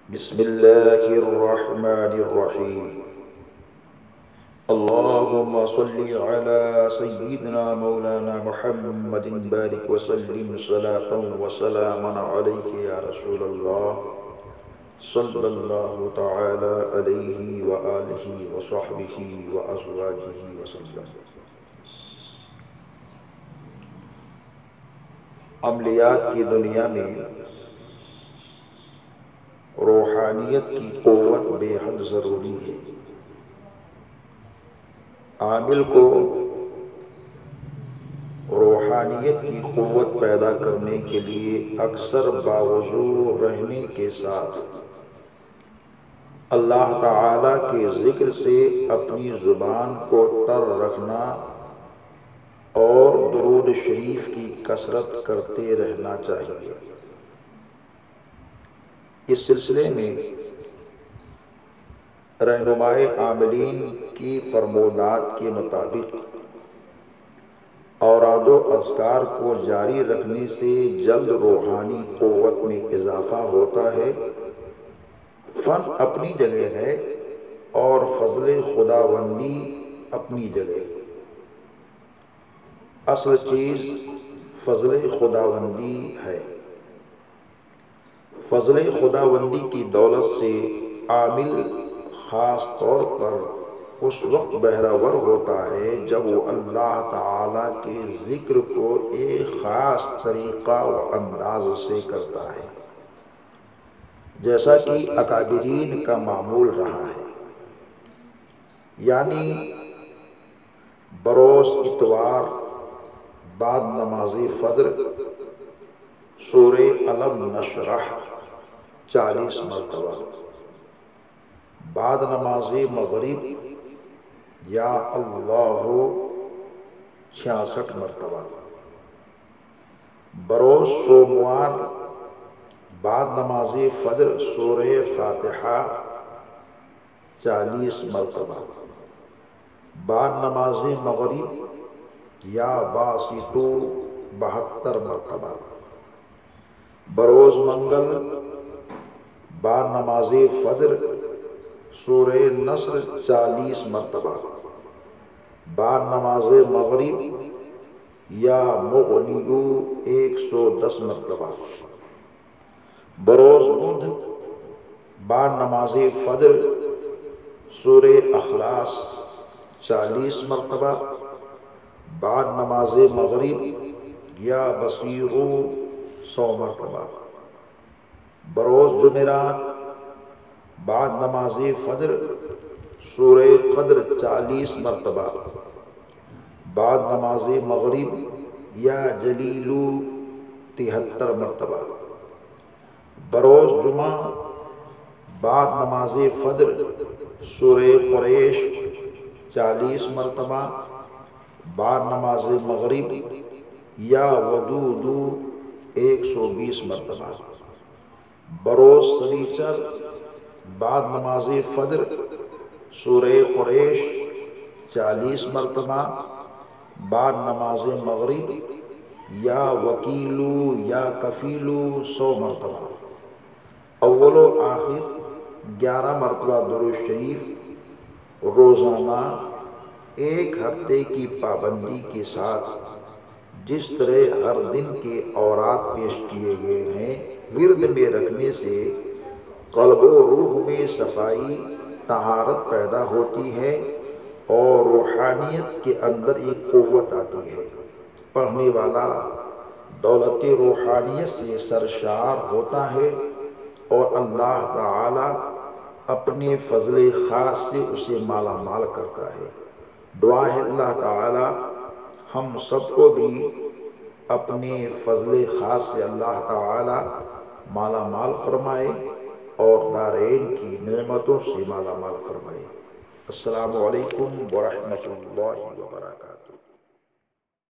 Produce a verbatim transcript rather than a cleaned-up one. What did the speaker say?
بسم اللہ الرحمن الرحیم اللہم صلی علی سیدنا مولانا محمد بارک وسلم صلاة وسلاما علیک یا رسول اللہ صلی اللہ تعالی علیہ وآلہ وصحبہ وازواجہ وسلم۔ عملیات کی دنیا میں روحانیت کی قوت بے حد ضروری ہے۔ عامل کو روحانیت کی قوت پیدا کرنے کے لیے اکثر باوضو رہنے کے ساتھ اللہ تعالیٰ کے ذکر سے اپنی زبان کو تر رکھنا اور درود شریف کی کثرت کرتے رہنا چاہیے۔ اس سلسلے میں رہنمائے عاملین کی فرمودات کے مطابق اوراد و اذکار کو جاری رکھنے سے جلد روحانی قوت میں اضافہ ہوتا ہے۔ فن اپنی جگہ ہے اور فضل خداوندی اپنی جگہ۔ اصل چیز فضل خداوندی ہے۔ فضل خداوندی کی دولت سے عامل خاص طور پر اس وقت بہرور ہوتا ہے جب وہ اللہ تعالیٰ کے ذکر کو ایک خاص طریقہ و انداز سے کرتا ہے، جیسا کہ اکابرین کا معمول رہا ہے، یعنی بروز اتوار بعد نماز فجر سورہ الم نشرح چالیس مرتبہ، بعد نماز مغرب یا اللہ چھیاسٹھ مرتبہ، بروز سوموار بعد نماز فجر سورہ فاتحہ چالیس مرتبہ، بعد نماز مغرب یا باسطو بہتر مرتبہ، بروز منگل بعد نماز فجر سورہ نصر چالیس مرتبہ، بعد نماز مغرب یا مغنیو ایک سو دس مرتبہ، بروز بدھ بعد نماز فجر سورہ اخلاص چالیس مرتبہ، بعد نماز مغرب یا بصیرو سو مرتبہ، بروز جمعرات بعد نماز فجر سورہ قدر چالیس مرتبہ، بعد نماز مغرب یا جلیلو تہتر مرتبہ، بروز جمعہ بعد نماز فجر سورہ قریش چالیس مرتبہ، بعد نماز مغرب یا ودودو ایک سو بیس مرتبہ، بروز سنیچر بعد نماز فجر سورہ قریش چالیس مرتبہ، بعد نماز مغرب یا وکیلو یا کفیلو سو مرتبہ، اول و آخر گیارہ مرتبہ درود شریف روزانہ ایک ہفتے کی پابندی کے ساتھ جس طرح ہر دن کے اوراد پیش کیے گئے ہیں ورد میں رکھنے سے قلب و روح میں صفائی طہارت پیدا ہوتی ہے اور روحانیت کے اندر ایک قوت آتی ہے۔ پڑھنے والا دولت روحانیت سے سرشار ہوتا ہے اور اللہ تعالی اپنے فضل خاص سے اسے مالا مال کرتا ہے۔ دعا ہے اللہ تعالی ہم سب کو بھی اپنے فضل خاص سے اللہ تعالی مالا مال فرمائے اور دارین کی نعمتوں سے مالا مال فرمائے۔ السلام علیکم ورحمۃ اللہ وبرکاتہ۔